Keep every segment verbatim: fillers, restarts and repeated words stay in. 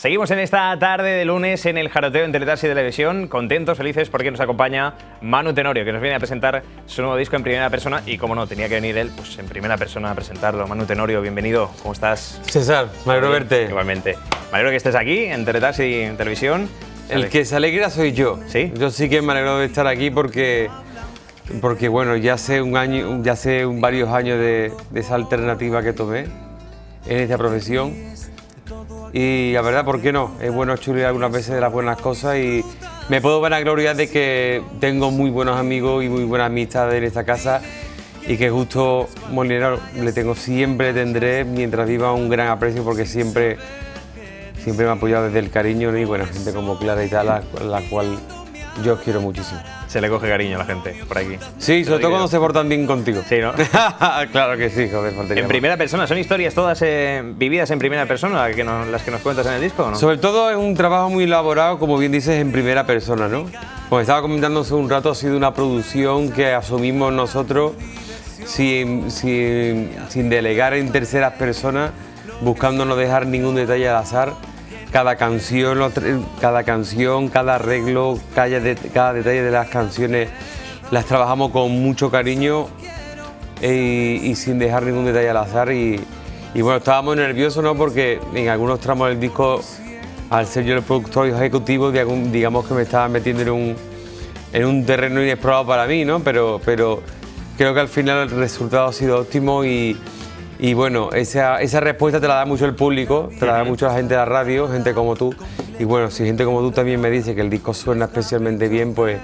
Seguimos en esta tarde de lunes en el Jaroteo en Teletarsi Televisión, contentos, felices, porque nos acompaña Manu Tenorio, que nos viene a presentar su nuevo disco en primera persona y, como no, tenía que venir él pues en primera persona a presentarlo. Manu Tenorio, bienvenido, ¿cómo estás? César, me alegro de verte. Igualmente. Me alegro que estés aquí en Teletarsi Televisión. El que se alegra soy yo. ¿Sí? Yo sí que me alegro de estar aquí porque, porque bueno, ya hace un año, ya hace un varios años de, de esa alternativa que tomé en esta profesión. Y la verdad, ¿por qué no? Es bueno chulear algunas veces de las buenas cosas y me puedo vanagloriar de que tengo muy buenos amigos y muy buenas amistades en esta casa y que justo Molinero le tengo, siempre tendré, mientras viva, un gran aprecio porque siempre, siempre me ha apoyado desde el cariño, ¿no? Y bueno, gente como Clara y tal, a la cual yo os quiero muchísimo. Se le coge cariño a la gente por aquí. Sí, sobre todo cuando se portan bien contigo. Sí, ¿no? Claro que sí, joder, faltaría En más. primera persona, ¿son historias todas eh, vividas en primera persona que nos, las que nos cuentas en el disco, o no? Sobre todo es un trabajo muy elaborado, como bien dices, en primera persona, ¿no? Como estaba comentando hace un rato, ha sido una producción que asumimos nosotros sin, sin, sin delegar en terceras personas, buscando no dejar ningún detalle al azar. Cada canción, cada canción, cada arreglo, cada, de, cada detalle de las canciones las trabajamos con mucho cariño y, y sin dejar ningún detalle al azar. Y, y bueno, estábamos nerviosos, ¿no? Porque en algunos tramos del disco, al ser yo el productor ejecutivo, digamos que me estaba metiendo en un, en un terreno inexplorado para mí, ¿no? Pero, pero creo que al final el resultado ha sido óptimo y, y bueno, esa, esa respuesta te la da mucho el público, te la da mucho la gente de la radio, gente como tú. Y bueno, si gente como tú también me dice que el disco suena especialmente bien, pues...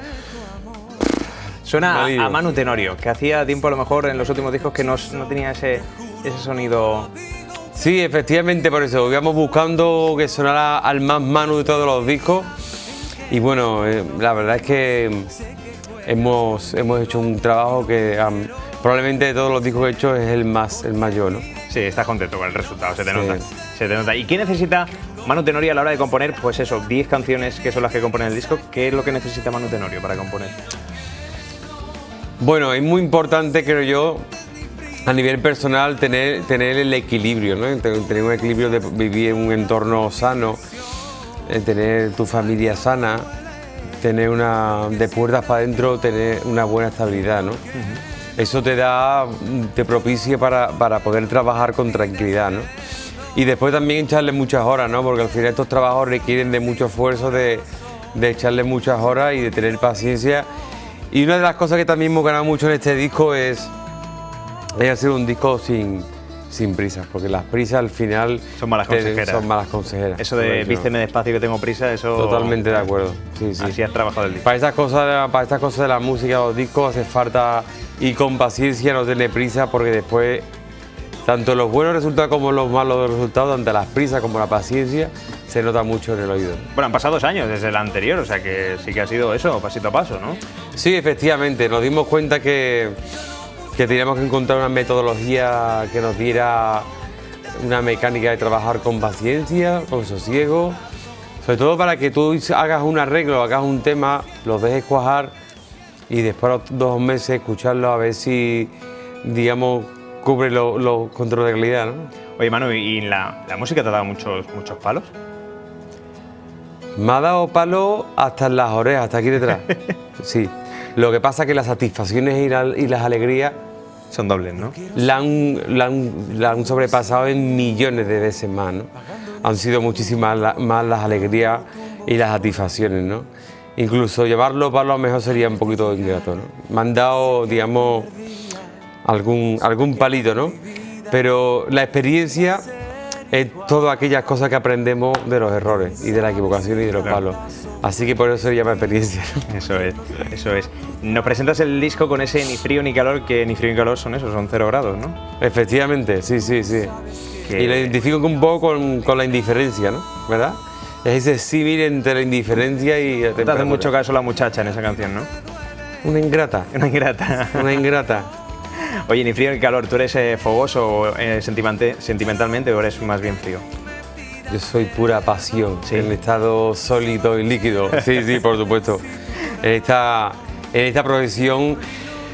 Suena a, a Manu Tenorio, que hacía tiempo a lo mejor en los últimos discos que no, no tenía ese, ese sonido... Sí, efectivamente, por eso íbamos buscando que sonara al más Manu de todos los discos. Y bueno, eh, la verdad es que hemos, hemos hecho un trabajo que um, probablemente de todos los discos que he hecho es el más, el mayor, ¿no? Sí, estás contento con el resultado, se te Sí. nota, se te nota. ¿Y qué necesita Manu Tenorio a la hora de componer? Pues eso, diez canciones que son las que componen el disco. ¿Qué es lo que necesita Manu Tenorio para componer? Bueno, es muy importante, creo yo, a nivel personal, tener, tener el equilibrio, ¿no? Tener un equilibrio de vivir en un entorno sano, tener tu familia sana, tener una, de puertas para adentro, tener una buena estabilidad, ¿no? Uh-huh. Eso te da, te propicia para, para poder trabajar con tranquilidad, ¿no? Y después también echarle muchas horas, ¿no? Porque al final estos trabajos requieren de mucho esfuerzo, de, de echarle muchas horas y de tener paciencia. Y una de las cosas que también hemos ganado mucho en este disco es, es hacer un disco sin, sin prisas, porque las prisas al final son malas consejeras. Son malas consejeras. Eso de vísteme despacio que tengo prisa, eso... Totalmente de acuerdo. Sí, sí. Así has trabajado el disco. Para estas cosas, para estas cosas de la música, los discos, hace falta ir con paciencia, no tener prisa, porque después, tanto los buenos resultados como los malos resultados, tanto las prisas como la paciencia, se nota mucho en el oído. Bueno, han pasado dos años desde el anterior, o sea que sí que ha sido eso, pasito a paso, ¿no? Sí, efectivamente, nos dimos cuenta que, que teníamos que encontrar una metodología que nos diera una mecánica de trabajar con paciencia, con sosiego, sobre todo para que tú hagas un arreglo, hagas un tema, lo dejes cuajar y después de los dos meses escucharlo a ver si, digamos, cubre los lo controles de calidad, ¿no? Oye, Manu, ¿y la, la música te ha dado muchos, muchos palos? Me ha dado palo hasta en las orejas, hasta aquí detrás. Sí. Lo que pasa es que las satisfacciones y, la, y las alegrías son dobles, ¿no? La han, la, han, la han sobrepasado en millones de veces más, ¿no? Han sido muchísimas la, más las alegrías y las satisfacciones, ¿no? Incluso llevarlo para lo mejor sería un poquito ingrato, ¿no? Me han dado, digamos, algún, algún palito, ¿no? Pero la experiencia es todas aquellas cosas que aprendemos de los errores y de la equivocación y de los Claro. palos. Así que por eso se llama experiencia. Eso es, eso es. Nos presentas el disco con ese ni frío ni calor, que ni frío ni calor son esos, son cero grados, ¿no? Efectivamente, sí, sí, sí. Que... Y lo identifico un poco con, con la indiferencia, ¿no? ¿Verdad? Es ese símil entre la indiferencia y la Te hace temperatura. mucho caso la muchacha en esa canción, ¿no? Una ingrata. Una ingrata. Una ingrata. Oye, ni frío ni calor, ¿tú eres eh, fogoso eh, sentimentalmente o eres más bien frío? Yo soy pura pasión, ¿Sí? en estado sólido y líquido. Sí, sí, por supuesto. En esta, en esta profesión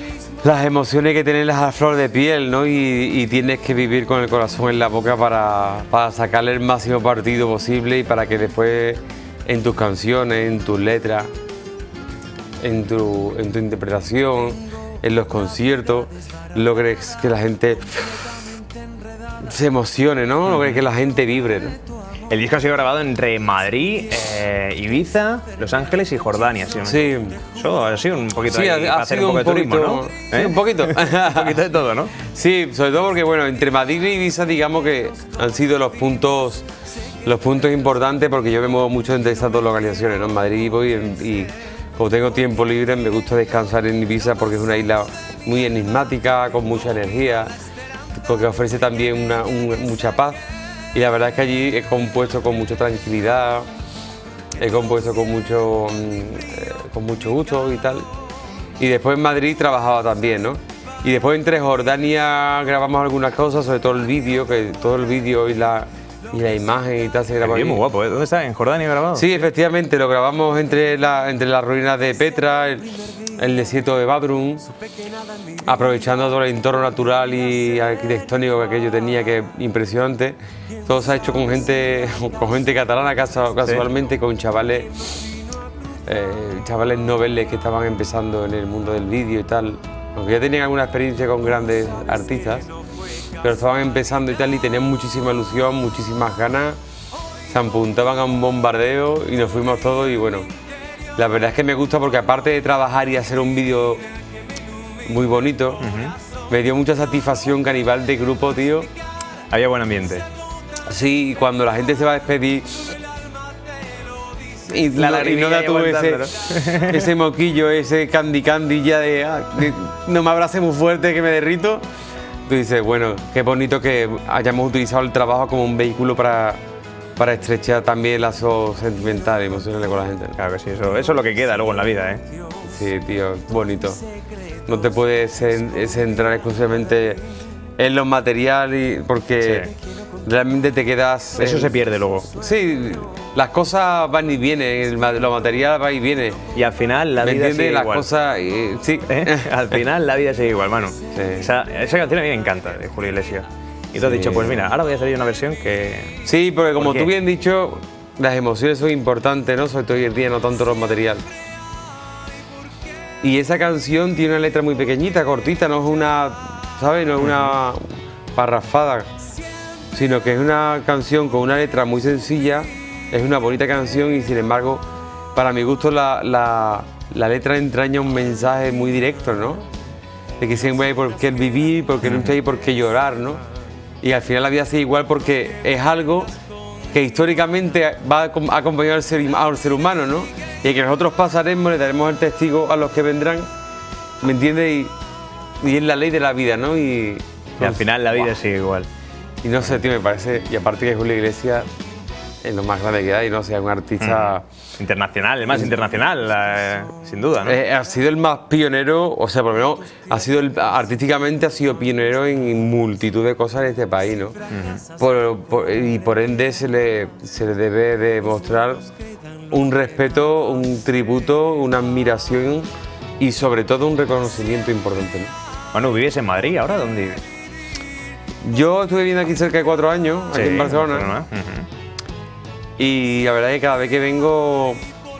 las emociones que tenerlas a flor de piel, ¿no? Y, y tienes que vivir con el corazón en la boca para, para sacarle el máximo partido posible y para que después en tus canciones, en tus letras, en tu, en tu interpretación, en los conciertos, logres que la gente se emocione, ¿no? Logres que la gente vibre, ¿no? El disco ha sido grabado entre Madrid, eh, Ibiza, Los Ángeles y Jordania. ¿Sí? Sí. Eso ha sido un poquito Sí, ahí ha, para ha hacer sido un poco un de poquito, turismo, ¿no? Sí, ¿Eh? un poquito. Un poquito de todo, ¿no? Sí, sobre todo porque, bueno, entre Madrid y Ibiza, digamos que han sido los puntos, los puntos importantes, porque yo me muevo mucho entre esas dos localizaciones, ¿no? En Madrid vivo y, y como tengo tiempo libre, me gusta descansar en Ibiza porque es una isla muy enigmática, con mucha energía, porque ofrece también una, un, mucha paz. Y la verdad es que allí he compuesto con mucha tranquilidad, he compuesto con mucho, eh, con mucho gusto y tal. Y después en Madrid trabajaba también, ¿no? Y después entre Jordania grabamos algunas cosas, sobre todo el vídeo, que todo el vídeo y la, y la imagen y tal se grabó allí. Muy guapo, ¿eh? ¿Dónde está? ¿En Jordania grabado? Sí, efectivamente, lo grabamos entre, la, entre las ruinas de Petra, el, el desierto de Badrum, aprovechando todo el entorno natural y arquitectónico que aquello tenía, que es impresionante. Todo se ha hecho con gente, con gente catalana casualmente, ¿sí? Con chavales, eh, chavales noveles que estaban empezando en el mundo del vídeo y tal. Aunque ya tenían alguna experiencia con grandes artistas, pero estaban empezando y tal y tenían muchísima ilusión, muchísimas ganas. Se apuntaban a un bombardeo y nos fuimos todos y bueno, la verdad es que me gusta porque aparte de trabajar y hacer un vídeo muy bonito, uh-huh. me dio mucha satisfacción que a nivel de grupo, tío. Había buen ambiente. Sí, y cuando la gente se va a despedir y, la no, y no da tú ese, ese moquillo, ese candy candy ya de, ah, de no me abrace muy fuerte que me derrito, tú dices, bueno, qué bonito que hayamos utilizado el trabajo como un vehículo para, para estrechar también lazos sentimentales, emocionales con la gente, ¿no? Claro que sí, eso, eso es lo que queda luego en la vida, ¿eh? Sí, tío, bonito. No te puedes centrar exclusivamente en lo material y porque sí. realmente te quedas... Eso en... se pierde luego. Sí, las cosas van y vienen, lo material va y viene. Y al final la ¿Me vida entiendes? sigue Las igual. cosas, eh, sí. ¿Eh? Al final la vida sigue igual, mano. Sí. Esa, esa canción a mí me encanta, de Julio Iglesias. Y tú has sí. dicho, pues mira, ahora voy a hacer una versión que... Sí, porque como ¿Por tú bien has dicho, las emociones son importantes, ¿no? Sobre todo hoy en día, no tanto lo material. Y esa canción tiene una letra muy pequeñita, cortita, no es una, ¿sabes? No es una parrafada, sino que es una canción con una letra muy sencilla, es una bonita canción y sin embargo, para mi gusto la, la, la letra entraña un mensaje muy directo, ¿no? De que siempre hay por qué vivir, porque no hay por qué llorar, ¿no? Y al final la vida sigue igual porque es algo que históricamente va a acompañar al ser, al ser humano, ¿no? Y que nosotros pasaremos, le daremos el testigo a los que vendrán, ¿me entiendes? Y, y es la ley de la vida, ¿no? Y, y al final la vida wow. sigue igual. Y no sé, tío, me parece, y aparte que Julio Iglesias es lo más grande que hay, ¿no? O sea, un artista... Mm. Internacional, el más internacional, eh, sin duda, ¿no? Eh, ha sido el más pionero, o sea, por lo menos, ha sido el, artísticamente ha sido pionero en multitud de cosas en este país, ¿no? Uh-huh. por, por, y por ende se le, se le debe demostrar un respeto, un tributo, una admiración y sobre todo un reconocimiento importante, ¿no? Bueno, ¿vives en Madrid ahora? ¿Dónde vives? Yo estuve viviendo aquí cerca de cuatro años, sí, aquí en Barcelona. Barcelona. Uh-huh. Y la verdad es que cada vez que vengo,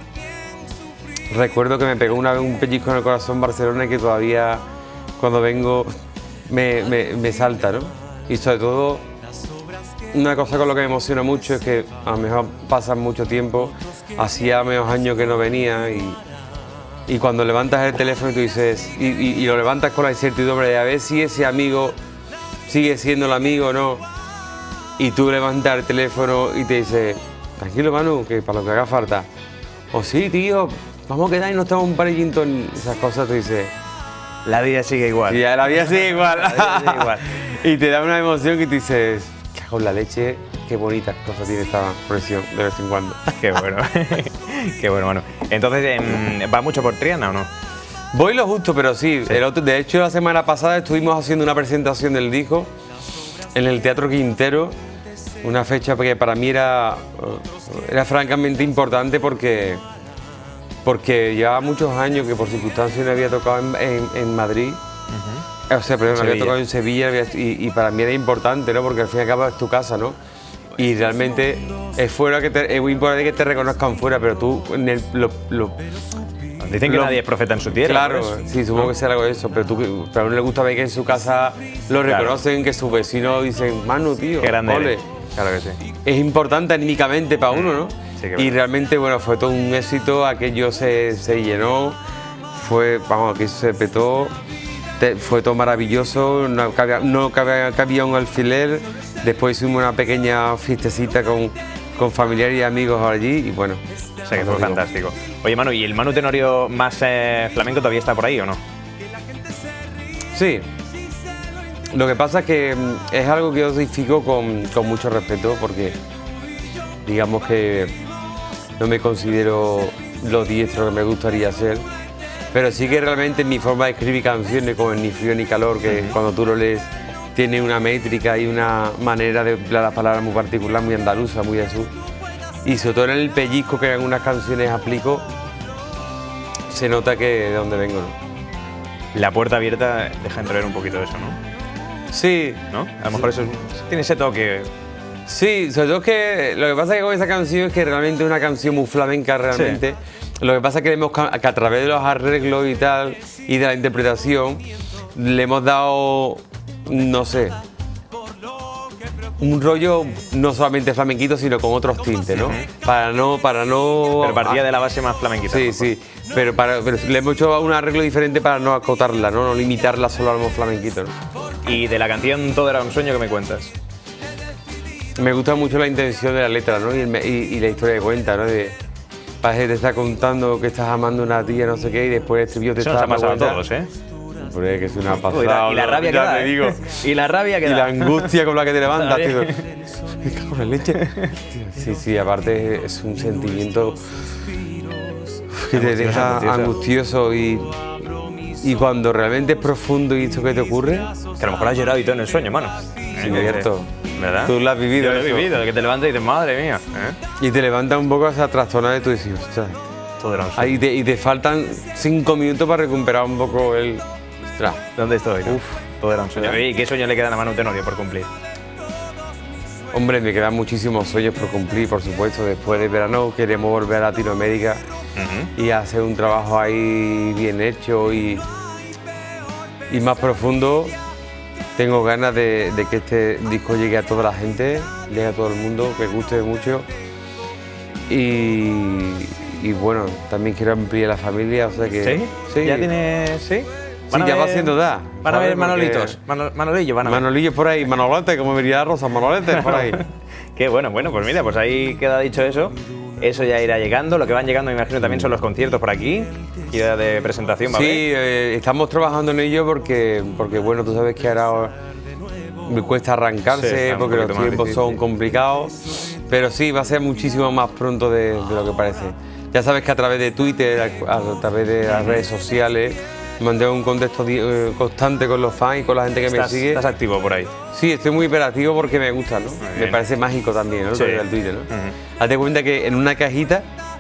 recuerdo que me pegó una vez un pellizco en el corazón Barcelona y que todavía cuando vengo me, me, me salta, ¿no? Y sobre todo, una cosa con lo que me emociona mucho es que a lo mejor pasan mucho tiempo, hacía menos años que no venía y, y cuando levantas el teléfono y tú dices, y, y, y lo levantas con la incertidumbre de a ver si ese amigo sigue siendo el amigo o no, y tú levantas el teléfono y te dices, tranquilo, Manu, que para lo que haga falta. O sí, tío, vamos a quedar y nos tomamos un par de gin tonic. Esas cosas tú dices... La vida sigue igual. Y ya, la vida sigue igual. La vida sigue igual. Y te da una emoción que tú dices, cago en la leche, qué bonitas cosas tiene esta presión de vez en cuando. Qué bueno. Qué bueno, Manu. Entonces, ¿va mucho por Triana o no? Voy lo justo, pero sí. sí. El otro, de hecho, la semana pasada estuvimos haciendo una presentación del disco en el Teatro Quintero. Una fecha que para mí era, era francamente importante porque, porque llevaba muchos años que por circunstancias no había tocado en, en, en Madrid O sea, pero me había Sevilla. tocado en Sevilla y, y para mí era importante, ¿no? Porque al fin y al cabo es tu casa, ¿no? Y realmente es fuera que te, es muy importante que te reconozcan fuera, pero tú en el, lo, lo, Dicen que lo- nadie es profeta en su tierra. Claro, por eso. sí, supongo que será algo de eso, pero, tú, pero a uno le gusta ver que en su casa lo Claro. reconocen, que sus vecinos dicen, Manu, tío, Qué grande ole". eres. Claro que sí. Es importante anímicamente para uno, ¿no? Sí, que y verdad. realmente, bueno, fue todo un éxito, aquello se, se llenó, fue, vamos, aquí se petó, te- fue todo maravilloso, no cabía, no cabía, cabía un alfiler, después hicimos una pequeña fiestecita con, con familiares y amigos allí y bueno. O sea que fue digo. fantástico. Oye, Manu, ¿y el Manu Tenorio más eh, flamenco todavía está por ahí o no? Sí. Lo que pasa es que mm, es algo que yo dosifico con, con mucho respeto porque digamos que no me considero lo diestro que me gustaría ser, pero sí que realmente mi forma de escribir canciones como el Ni Frío ni Calor, que cuando tú lo lees tiene una métrica y una manera de emplear las palabras muy particular, muy andaluza, muy de sur. Y sobre todo en el pellizco que en algunas canciones aplico, se nota que de dónde vengo, ¿no? La puerta abierta deja entrever un poquito eso, ¿no? Sí, ¿No? A lo mejor eso es- tiene ese toque. sí, sobre todo es que lo que pasa es que con esa canción es que realmente es una canción muy flamenca realmente. Lo que pasa es que, le hemos, ca- que a través de los arreglos y tal, y de la interpretación, le hemos dado, no sé, un rollo no solamente flamenquito, sino con otros tintes, ¿no? Para no, para no... Pero partía de la base más flamenquita. Sí, ¿no? sí, pero, para, pero le hemos hecho un arreglo diferente para no acotarla, ¿no? No limitarla solo al flamenquito, ¿no? Y de la canción Todo era un sueño, ¿qué me cuentas? Me gusta mucho la intención de la letra, ¿no? Y, el me- y- y la historia que cuenta, ¿no? De, parece que te está contando que estás amando a una tía, no sé qué, y después el estribillo te Eso nos está ha pasado a dando todos, ¿eh? Hombre, que es una pasada. Uy, la- y la ¿no? rabia que Ya da, te ¿eh? digo. Y la rabia que Y da. la angustia con la que te levantas, tío. También. Me cago en la leche. Sí, sí, aparte es un sentimiento que te Angustioso, deja angustioso. angustioso y, y cuando realmente es profundo y esto que te ocurre, Que a lo mejor has llorado y todo en el sueño, mano. Sí, cierto. ¿Verdad? Tú lo has vivido, Yo lo he eso. vivido, que te levantas y dices, madre mía. ¿eh? y te levanta un poco esa trastornada de tu decir, ostras. Todo era un sueño. Ahí te- y te faltan cinco minutos para recuperar un poco el. Ostras. ¿Dónde estoy? no? Uf. Todo era un sueño. ¿Verdad? ¿Y qué sueño le quedan a Manu Tenorio por cumplir? Hombre, me quedan muchísimos sueños por cumplir, por supuesto. Después del verano queremos volver a Latinoamérica y hacer un trabajo ahí bien hecho y, y más profundo. Tengo ganas de, de que este disco llegue a toda la gente, llegue a todo el mundo, que guste mucho. Y, y bueno, también quiero ampliar la familia, o sea que... ¿Sí? Sí. ¿Ya tienes...? ¿Sí? Sí, ya va siendo edad. Van a ver ¿sabes? Porque- Manolitos. Mano- Manolillo, van a ver. Manolillo por ahí, Manolete, como diría Rosa, Manolete por ahí. Qué bueno, bueno, pues mira, pues ahí queda dicho eso. Eso ya irá llegando. Lo que van llegando, me imagino, también son los conciertos por aquí. Gira de presentación, va a Sí, haber. eh, estamos trabajando en ello porque, porque, bueno, tú sabes que ahora me cuesta Sí, arrancarse está un porque los poquito más tiempos difícil. son complicados, pero sí, va a ser muchísimo más pronto de, de lo que parece. Ya sabes que a través de Twitter, a, a través de las redes sociales, mantengo un contacto di- eh, constante con los fans y con la gente que Estás, me sigue. estás activo por ahí. Sí, estoy muy hiperactivo porque me gusta, ¿no? Me bien. parece mágico también, ¿no? Sí. El Twitter, ¿no? Ujú. Hazte cuenta que en una cajita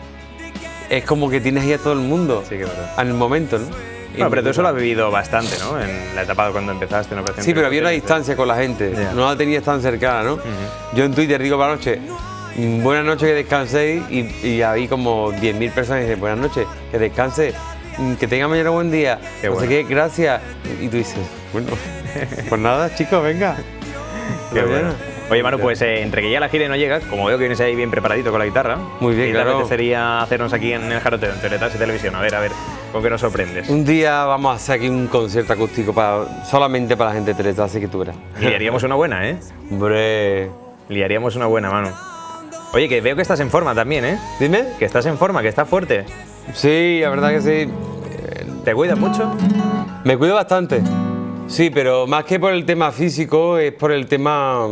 es como que tienes ahí a todo el mundo Sí, que es verdad. al momento, ¿no? Bueno, pero tú eso lo has vivido bastante, ¿no? En la etapa de cuando empezaste en Operación Sí, pero había una Triunfo. distancia con la gente, Ya. no la tenías tan cercana, ¿no? Yo en Twitter digo para la noche, "Mm, buenas noches, que descanséis", y, y ahí como diez mil personas dicen, buenas noches, que descanse, mm, que tenga mañana buen día, Qué no sé bueno. qué, gracias. Y tú dices, bueno, pues nada, chicos, venga. Qué Mañana. bueno. Oye, Manu, pues eh, entre que ya la gira y no llega, como veo que vienes ahí bien preparadito con la guitarra, Muy bien, ¿qué claro. te apetecería hacernos aquí en el Jaroteo, en Teletas y Televisión? A ver, a ver, ¿con qué nos sorprendes? Un día vamos a hacer aquí un concierto acústico para, solamente para la gente de Teletas, así que tú verás. Liaríamos una buena, ¿eh? Hombre, Liaríamos una buena, Manu. Oye, que veo que estás en forma también, ¿eh? dime. Que estás en forma, que estás fuerte. Sí, la verdad que sí. ¿Te cuidas mucho? Me cuido bastante. Sí, pero más que por el tema físico, es por el tema...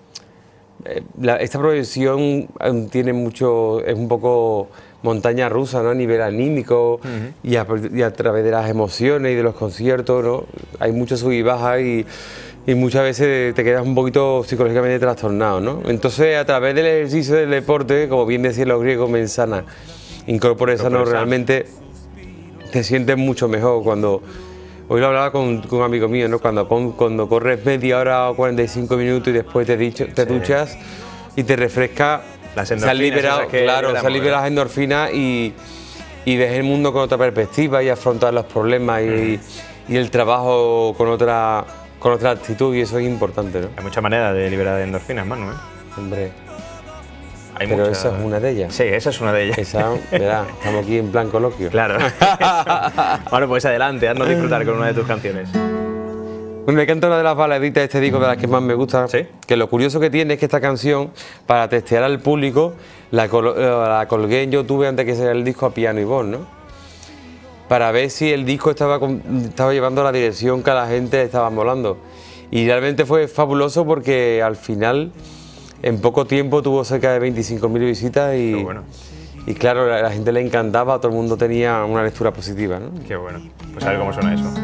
eh, la- esta profesión eh, tiene mucho... es un poco montaña rusa, ¿no? A nivel anímico y, a, y a través de las emociones y de los conciertos, ¿no? Hay mucho sub y baja y, y muchas veces te quedas un poquito psicológicamente trastornado, ¿no? Entonces, a través del ejercicio del deporte, como bien decían los griegos, mensana, incorpore sano, Incorpore sano. realmente te sientes mucho mejor cuando, Hoy lo hablaba con, con un amigo mío, ¿no? Cuando, cuando corres media hora o cuarenta y cinco minutos y después te, dicho, te sí. duchas y te refresca, las se han liberado, claro, se han liberado las endorfinas y, y ves el mundo con otra perspectiva y afrontar los problemas y, mm. y el trabajo con otra, con otra actitud, y eso es importante, ¿no? Hay muchas maneras de liberar endorfinas, Manu, ¿eh? Hombre. Hay Pero mucha... esa es una de ellas. Sí, esa es una de ellas. Esa, ¿verdad? Estamos aquí en plan coloquio. Claro. Bueno, pues adelante, haznos disfrutar con una de tus canciones. Pues me encanta una de las baladitas de este disco, de las que más me gusta. ¿Sí? Que lo curioso que tiene es que esta canción, para testear al público, la, col la colgué en YouTube antes de que saliera el disco a piano y voz, ¿no? Para ver si el disco estaba, estaba llevando la dirección que a la gente estaba molando. Y realmente fue fabuloso porque al final, en poco tiempo, tuvo cerca de veinticinco mil visitas y, bueno. y claro, a la gente le encantaba, todo el mundo tenía una lectura positiva, ¿no? Qué bueno. Pues a ver cómo suena eso.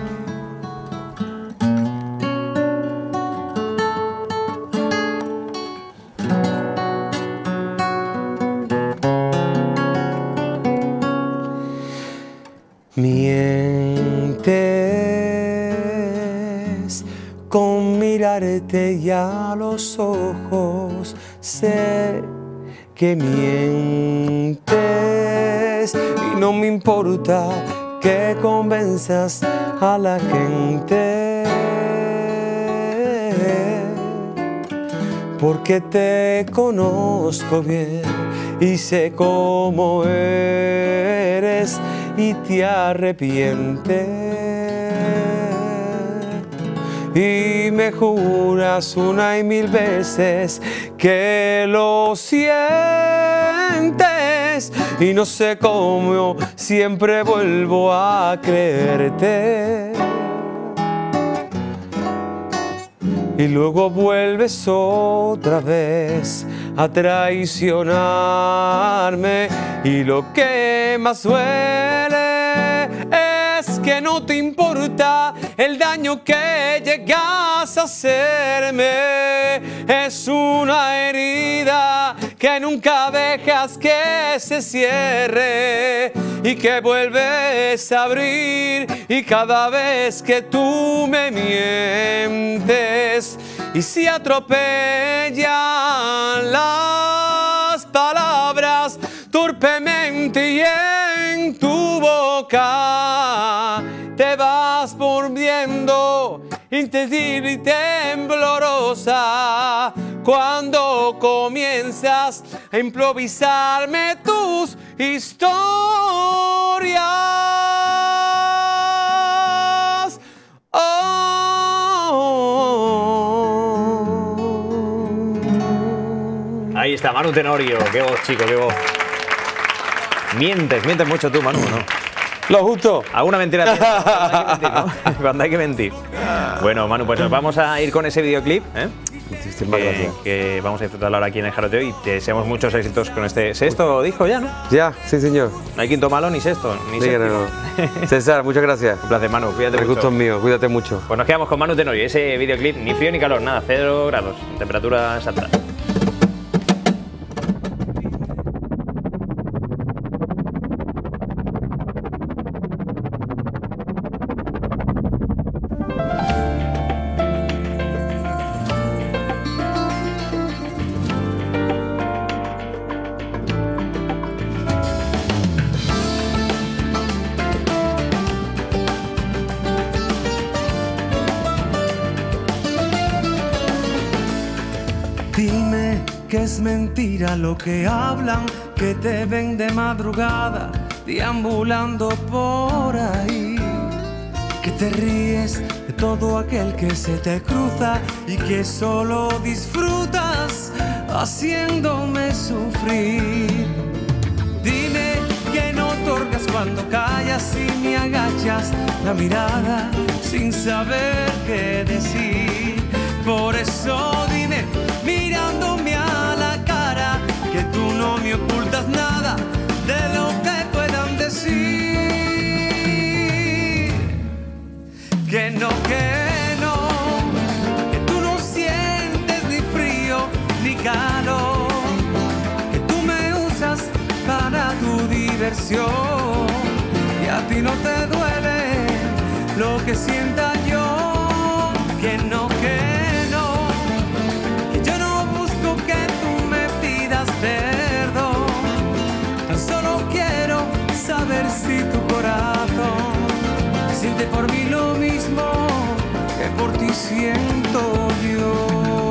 Mientes con mirarte ya a los ojos, sé que mientes y no me importa que convenzas a la gente, porque te conozco bien y sé cómo eres y te arrepientes y me juras una y mil veces que lo sientes y no sé cómo siempre vuelvo a creerte y luego vuelves otra vez a traicionarme y lo que más duele es que no te importa el daño que llegas a hacerme. Es una herida que nunca dejas que se cierre y que vuelves a abrir y cada vez que tú me mientes y si atropellan las palabras torpemente y en tu boca te vas volviendo intensa y temblorosa cuando comienzas a improvisarme tus historias. Oh. Ahí está, Manu Tenorio. Qué voz, chico, qué voz. Mientes, mientes mucho tú, Manu, ¿no? Lo justo. Alguna mentira tienes, cuando hay que mentir, ¿no? Cuando hay que mentir. Bueno, Manu, pues nos vamos a ir con ese videoclip, ¿eh? Que, que vamos a disfrutarlo ahora aquí en el Jaroteo y te deseamos muchos éxitos con este sexto disco ya, ¿no? Ya, sí, señor. No hay quinto malo ni sexto, ni sí, séptimo. No, no. César, muchas gracias. Un placer, Manu, cuídate mucho. El gusto es mío, cuídate mucho. Pues nos quedamos con Manu Tenorio, ese videoclip, ni frío ni calor, nada, cero grados, temperatura exacta. Dime que es mentira lo que hablan, que te ven de madrugada deambulando por ahí, que te ríes de todo aquel que se te cruza y que solo disfrutas haciéndome sufrir. Dime que no otorgas cuando callas y me agachas la mirada sin saber qué decir. Por eso dime, mirándome a la cara, que tú no me ocultas nada de lo que puedan decir. Que no, que no, que tú no sientes ni frío ni calor, que tú me usas para tu diversión y a ti no te duele lo que sienta yo, que no, que no, que yo no busco que tú me pidas perdón, tan solo quiero saber si tu corazón siente por mí lo mismo que por ti siento yo.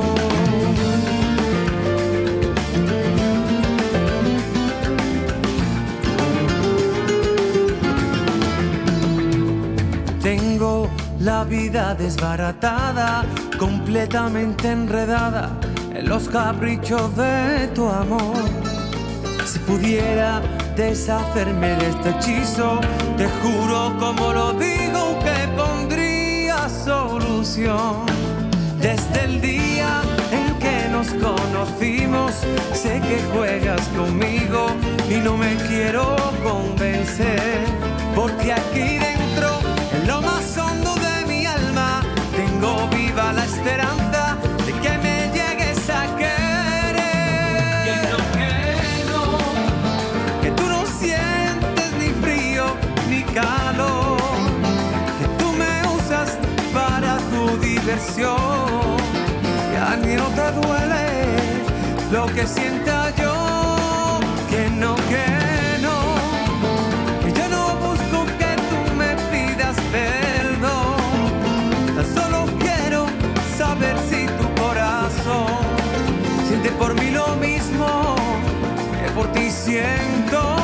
Tengo la vida desbaratada, completamente enredada en los caprichos de tu amor. Si pudiera deshacerme de este hechizo, te juro, como lo digo, que pondría solución. Desde el día en que nos conocimos, sé que juegas conmigo y no me quiero convencer, porque aquí dentro, en lo más hondo de mi alma, tengo viva la esperanza de que me llegues a querer. Que no, que no, que tú no sientes ni frío ni calor, que tú me usas para tu diversión, y a mí no te duele lo que sienta yo. Que no, que no, que yo no busco que tú me pidas perdón, tan solo quiero saber si tu corazón siente por mí lo mismo que por ti siento.